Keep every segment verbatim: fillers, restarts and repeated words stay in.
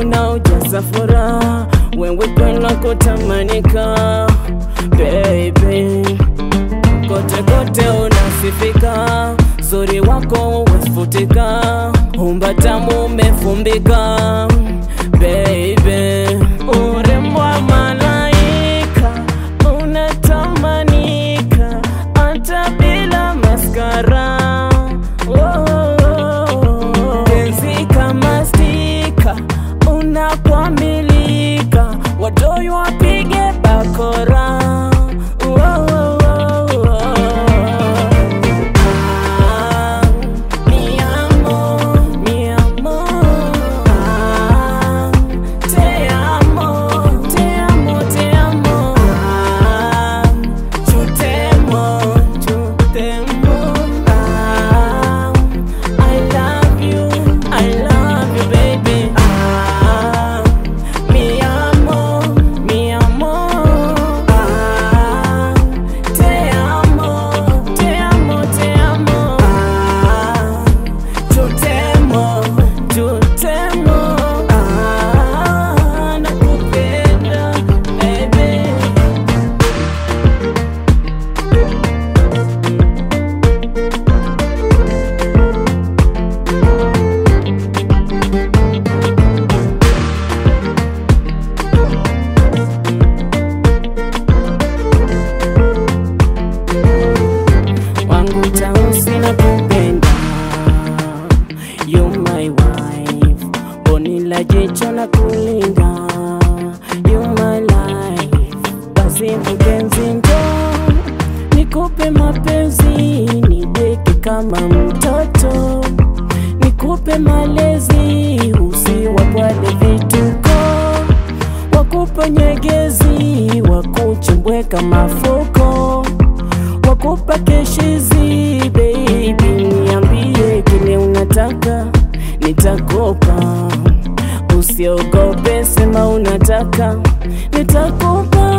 unaojaza furaha, wewe kwenda kutamanika baby. Kote kote unasifika, zuri wako wasifutika, umbatamu umefumbika baby. Urembo wa malaika unatamanika hata bila maskara. Penzi kama stika unakwamilika, wadoyo wapige bakora. You my wife, bonila jicho na kulinda. You my life, basi mpenzi ndo nikupe mapenzi, nideke kama mtoto, nikupe malezi, usiwapwale vituko, wakupa nyegezi, wakuchimbwe kama fuko, wakupa keshizi baby. Niambie kile unataka nitakupa, usiogope sema unataka nitakupa.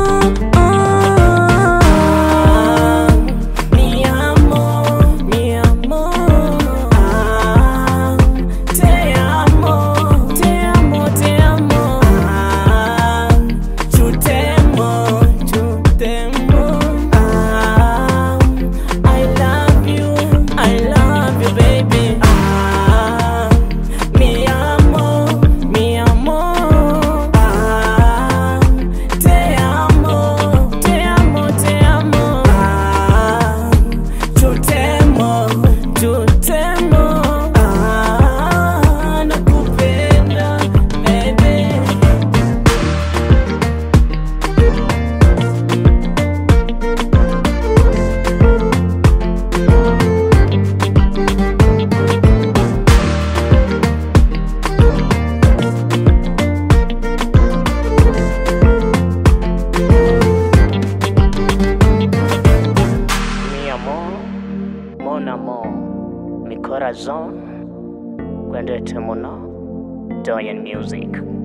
Mon amour, mi corazón, cuando te mono, doy en music.